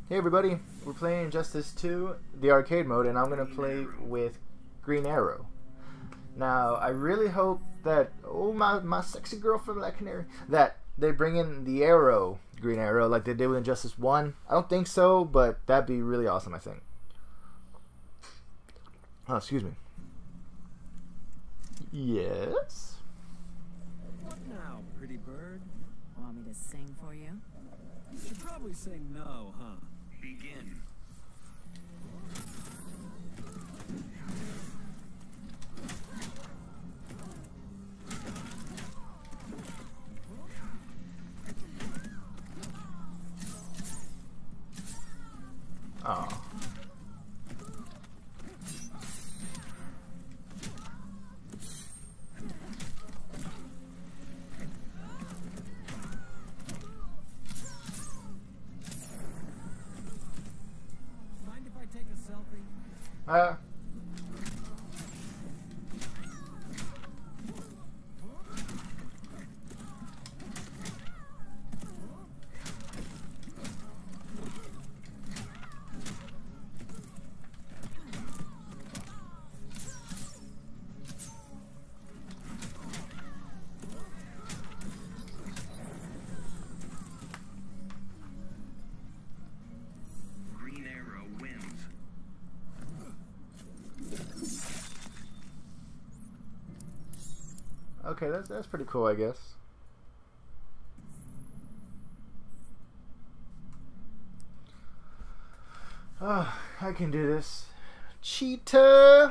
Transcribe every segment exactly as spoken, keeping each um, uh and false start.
Hey everybody, we're playing Injustice two, the arcade mode, and I'm going to play with Green Arrow. Now, I really hope that, oh my, my sexy girl from Black Canary, that they bring in the Arrow, Green Arrow, like they did with Injustice one. I don't think so, but that'd be really awesome, I think. Oh, excuse me. Yes? What now, pretty bird? Want me to sing for you? You'd probably say no, huh? Begin. Oh. Mind if I take a selfie? Uh. Green Arrow wins. Okay, that's that's pretty cool, I guess. Oh, I can do this. Cheetah!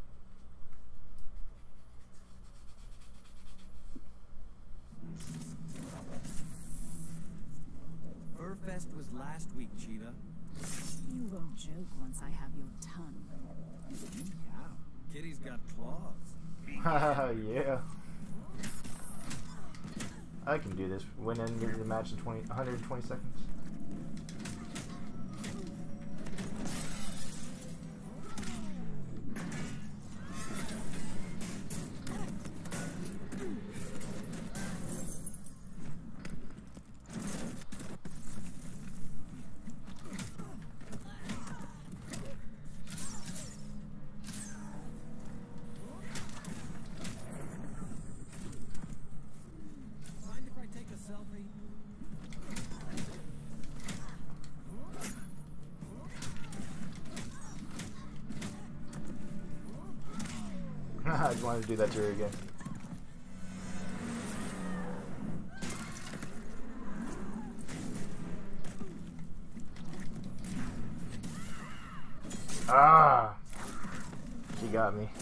Furfest was last week, Cheetah. You won't joke once I have your tongue. Yeah. Kitty's got claws. Haha, yeah. I can do this. Win and get the match in twenty, one hundred twenty seconds. Mind if I take a selfie? I just wanted to do that to her again. Ah! She got me.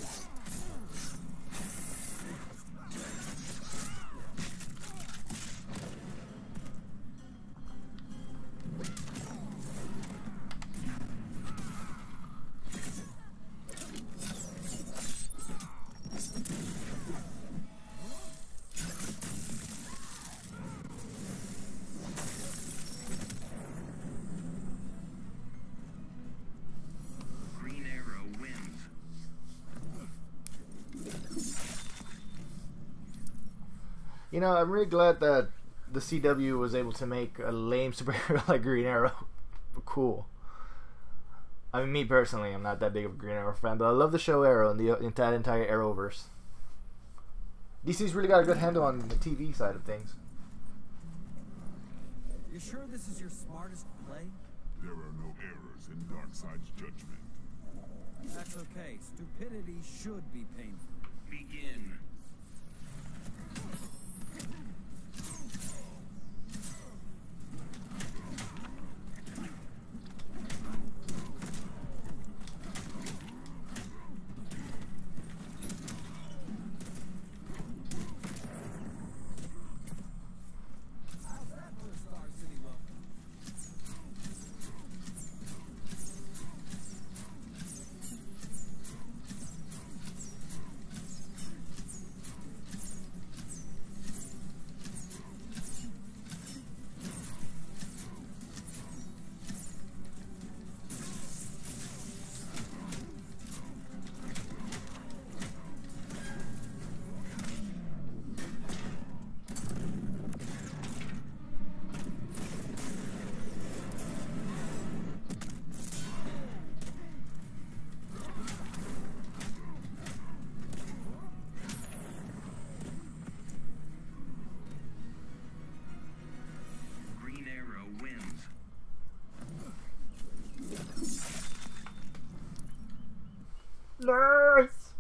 Green Arrow wins. You know, I'm really glad that the C W was able to make a lame superhero like Green Arrow cool. I mean, me personally, I'm not that big of a Green Arrow fan, but I love the show Arrow and the entire entire Arrowverse. D C's really got a good handle on the T V side of things. You sure this is your smartest play? There are no errors in Darkseid's judgment. That's okay. Stupidity should be painful. Begin. How's that for a Star City welcome? wins. Nice.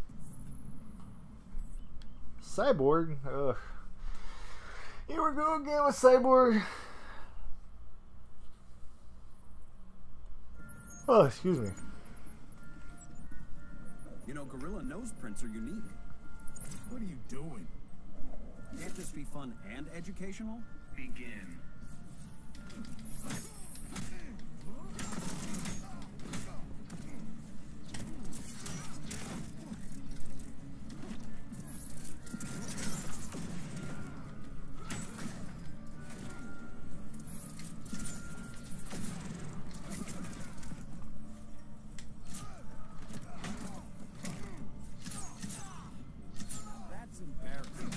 Cyborg. Ugh. Here we go again with Cyborg. Oh, excuse me. You know, gorilla nose prints are unique. What are you doing? Can't this be fun and educational? Begin. That's embarrassing.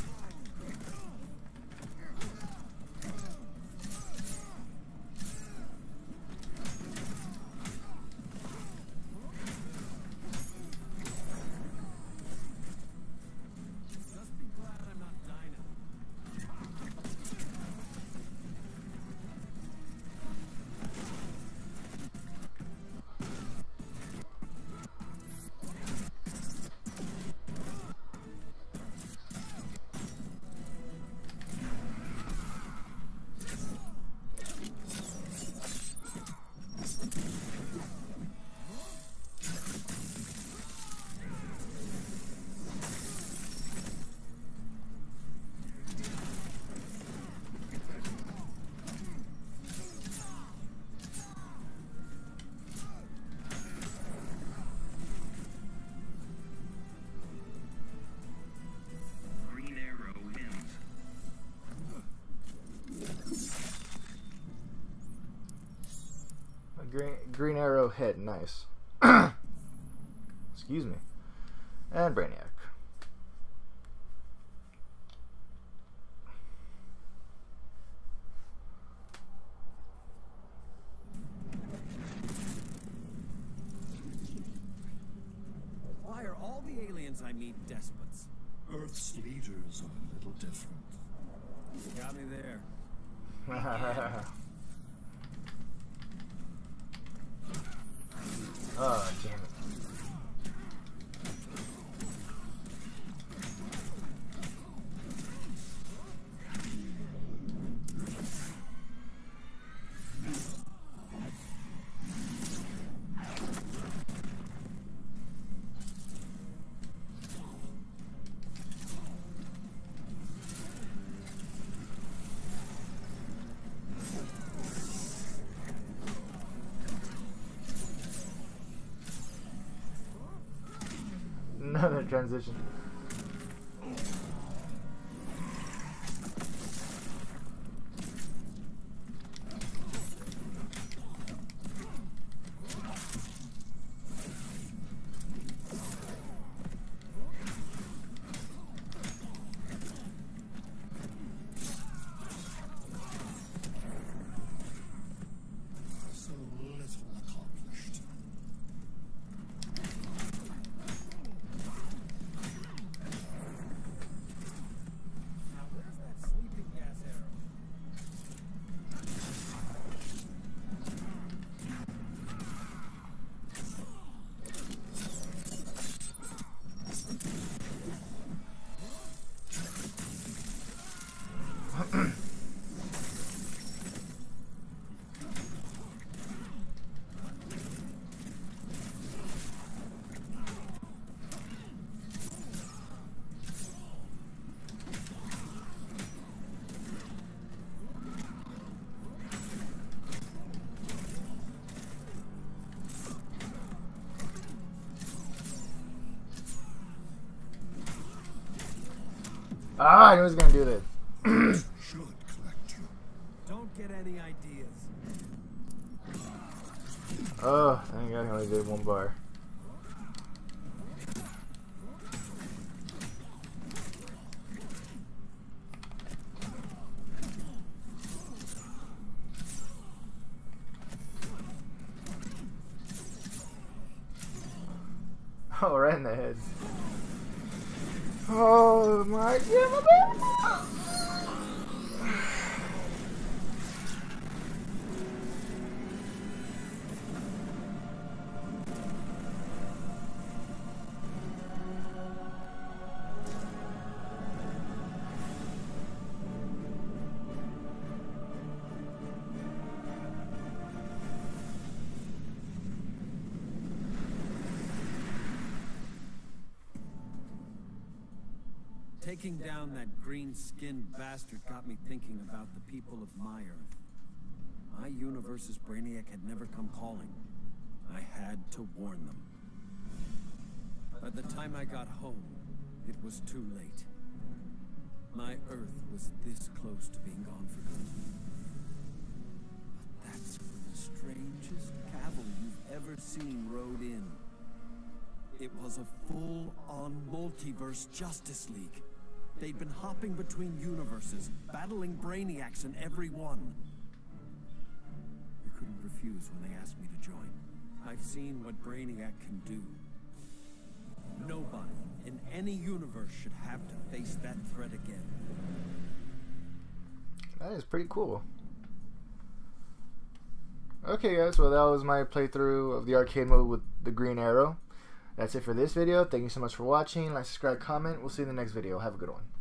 Just be glad I'm not Dinah. Green Arrow wins. A green, green arrow hit. Nice. Excuse me. And Brainiac. Why are all the aliens I meet despots? Earth's leaders are a little different. Got me there. Oh, damn it. Another transition. So little accomplished. Now where's that sleeping gas arrow? Ah, I knew he was gonna do this. Should collect you. Don't get any ideas. Oh, thank God I only did one bar. Oh, right in the head. Oh my God. Taking down that green-skinned bastard got me thinking about the people of my Earth. My universe's Brainiac had never come calling. I had to warn them. By the time I got home, it was too late. My Earth was this close to being gone for good. But that's when the strangest cavalry you've ever seen rode in. It was a full-on multiverse Justice League. They'd been hopping between universes, battling Brainiacs in every one. I couldn't refuse when they asked me to join. I've seen what Brainiac can do. Nobody in any universe should have to face that threat again. That is pretty cool. Okay guys, well that was my playthrough of the arcade mode with the Green Arrow. That's it for this video. Thank you so much for watching. Like, subscribe, comment. We'll see you in the next video. Have a good one.